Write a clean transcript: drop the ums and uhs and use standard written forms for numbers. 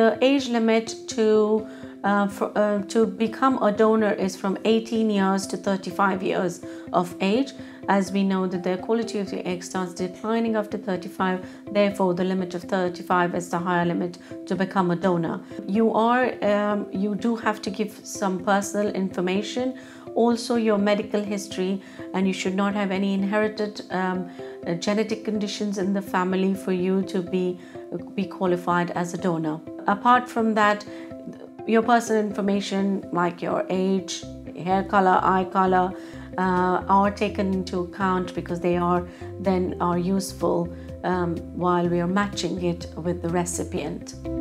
the age limit to become a donor is from 18 years to 35 years of age, as we know that the quality of the egg starts declining after 35. Therefore, the limit of 35 is the higher limit to become a donor. You do have to give some personal information, also your medical history, and you should not have any inherited genetic conditions in the family for you to be qualified as a donor. Apart from that, your personal information like your age, hair color, eye color are taken into account, because they are useful while we are matching it with the recipient.